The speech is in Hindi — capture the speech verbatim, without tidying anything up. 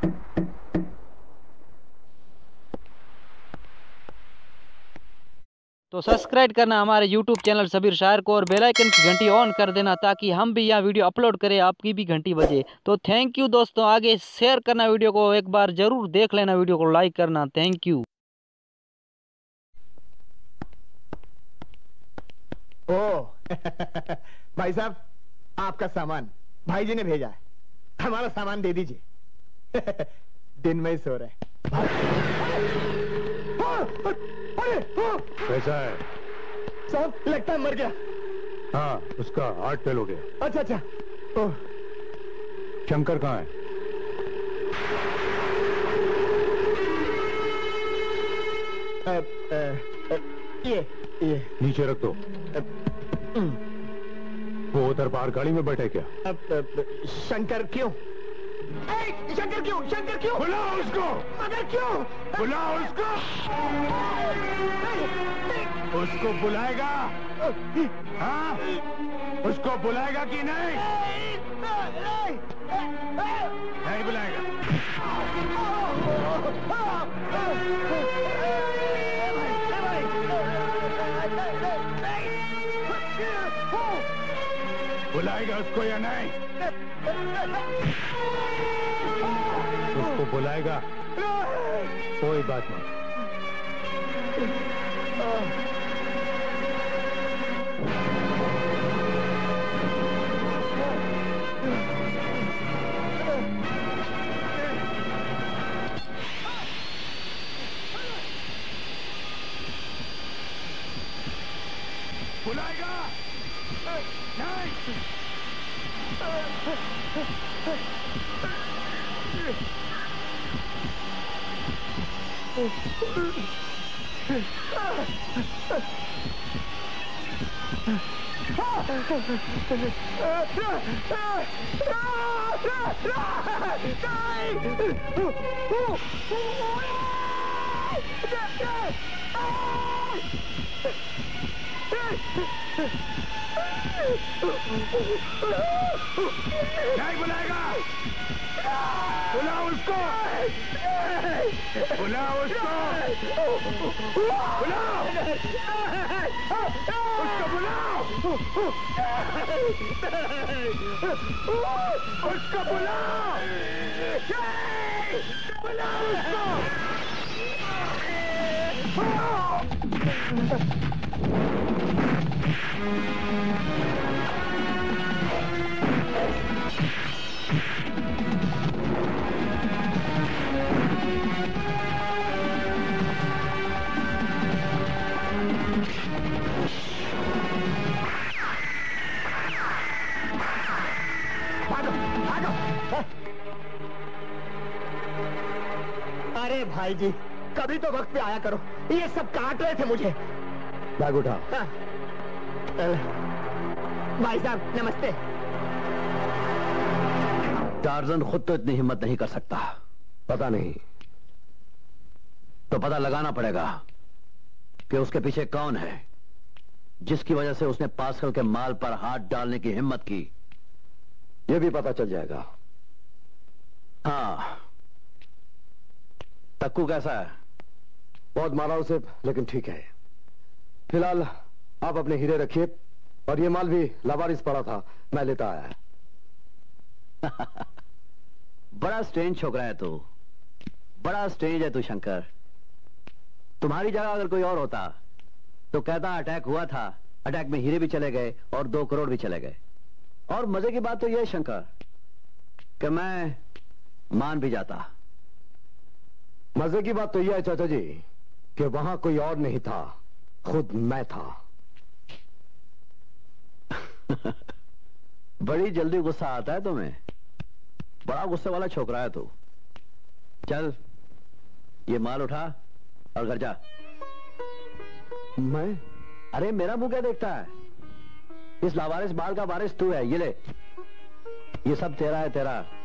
तो सब्सक्राइब करना हमारे यूट्यूब चैनल सबीर शायर को और बेल आइकन की घंटी ऑन कर देना ताकि हम भी यहाँ वीडियो अपलोड करें आपकी भी घंटी बजे। तो थैंक यू दोस्तों, आगे शेयर करना वीडियो को, एक बार जरूर देख लेना, वीडियो को लाइक करना। Thank you. ओ भाई साहब, आपका सामान भाई जी ने भेजा है, हमारा सामान दे दीजिए। दिन में ही सो रहे कैसा है साहब? लगता है मर गया। हाँ, उसका हार्ट फेल हो गया। अच्छा अच्छा। ओह, शंकर कहाँ है? अ, अ, अ, ये ये नीचे रख दो। वो उधर बाहर गाड़ी में बैठे क्या? अब, अब, शंकर क्यों? ए, शंकर क्यों? शंकर क्यों? बुलाओ उसको। मगर क्यों? बुलाओ उसको। उसको बुलाएगा? हाँ, उसको बुलाएगा कि नहीं? नहीं बुलाएगा। बुलाएगा उसको या नहीं? उसको बुलाएगा? कोई बात नहीं। बुलाएगा नहीं? नहीं बुलाएगा? बुलाओ उसको। बुलाओ उसको। बुलाओ उसको। बुलाओ उसको। बुलाओ। बुलाओ उसको। अरे भाई जी, कभी तो वक्त पे आया करो, ये सब काट रहे थे मुझे। बैग उठा। हाँ। भाई साहब नमस्ते। टार्जन खुद तो इतनी हिम्मत नहीं कर सकता। पता नहीं तो पता लगाना पड़ेगा कि उसके पीछे कौन है जिसकी वजह से उसने पास्कल के माल पर हाथ डालने की हिम्मत की। यह भी पता चल जाएगा। हाँ, तक्कू कैसा है? बहुत मारा उसे, लेकिन ठीक है। फिलहाल आप अपने हीरे रखिए, और ये माल भी लावारिस पड़ा था, मैं लेता आया है। बड़ा स्ट्रेंज छोकरा है तू, बड़ा स्ट्रेंज है तू शंकर। तुम्हारी जगह अगर कोई और होता तो कहता अटैक हुआ था, अटैक में हीरे भी चले गए और दो करोड़ भी चले गए। और मजे की बात तो यह है शंकर कि मैं मान भी जाता। मजे की बात तो यह है चाचा जी कि वहां कोई और नहीं था, खुद मैं था। बड़ी जल्दी गुस्सा आता है तुम्हें, बड़ा गुस्से वाला छोकरा है तू। चल ये माल उठा और घर जा। मैं? अरे मेरा मुंह क्या देखता है? इस लावारिस बाल का वारिस तू है, ये ले, ये सब तेरा है, तेरा।